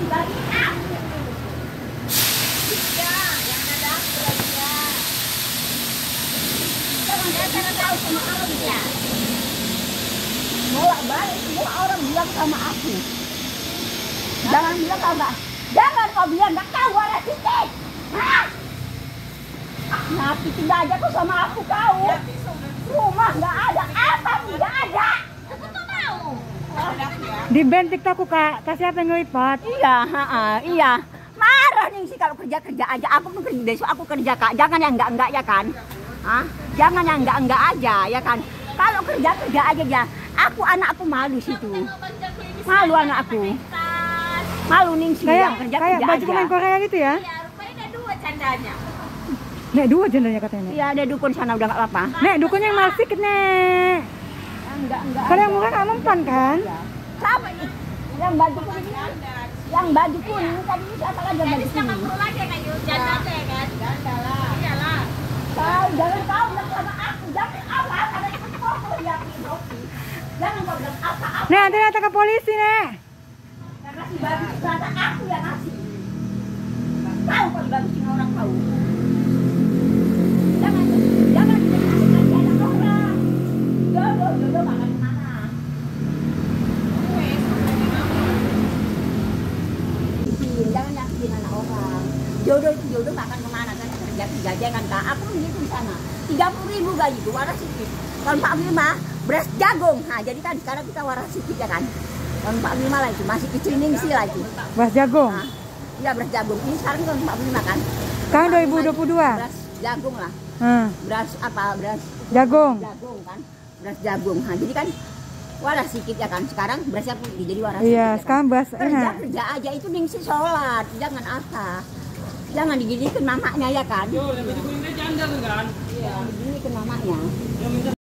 bagi aku. Ya, yang ada aja. Jangan cara tahu sama orang dia. Bolak balik semua orang bilang sama aku. Jangan bilang enggak. Jangan kau bilang enggak tahu ada titik. Hah? Nah, titik aja kau sama aku kau. Rumah enggak ada, apa enggak ada. Aku tuh tahu. Di band TikTok Kak, kasih apa yang ngelipat? Iya, iya. Marah nih sih kalau kerja aja. Aku tuh kerja besok aku kerja Kak. Jangan yang enggak ya kan? Hah? Jangan yang enggak aja ya kan? Kalau kerja aja ya. Aku anakku malu situ. Malu anakku. Malu nih sih yang kerja kayak baju aja. pemain Korea gitu ya? Iya, rupanya ada dua candanya. Nek, dua jandanya katanya. Iya, ada dukun sana udah enggak apa-apa. Nek, dukunnya yang masih Nek. Enggak. Kalau yang murah nggak mempan kan? Siapa ini? Yang baju kuning. Yang baju kuning tadi siapa lagi yang baju Jangan kuning? perlu lagi kayak gitu, janda aja ya kan? Janda lah. Iyalah. Kau jangan kau bilang sama aku. Jangan apa ada foto yang ini. Jangan kau bilang apa. Nek, nanti datang ke polisi Nek. Yang ngasih baju ternyata aku yang ngasih. Tahu kau dibagusin orang tahu. Jangan dikasih anak orang. Jodoh makan kemana? Jangan nyakitin anak orang. Jodoh itu jodoh makan kemana kan? Kerja aja kan Kak. Aku begitu di sana. 30.000 gaji itu waras sedikit. Tahun 45 beras jagung. Nah jadi kan sekarang kita waras sedikit ya kan. Tahun 45 lah itu masih kecil ningsi lah itu. Beras jagung. Nah, iya beras jagung. Ini sekarang tahun 45 kan. Sekarang 2022. Beras jagung lah. Beras apa? Beras Jagung. jagung kan. Beras jagung. Nah jadi kan waras sedikit ya kan. Sekarang berasnya putih jadi waras. Iya, sedikit, sekarang beras ya kan? enak. Kerja aja itu ningsi sholat. Jangan apa. Jangan diginikan mamanya ya kan. Yo, yang baju kuningnya janda tuh kan? Iya, diginikan mamanya.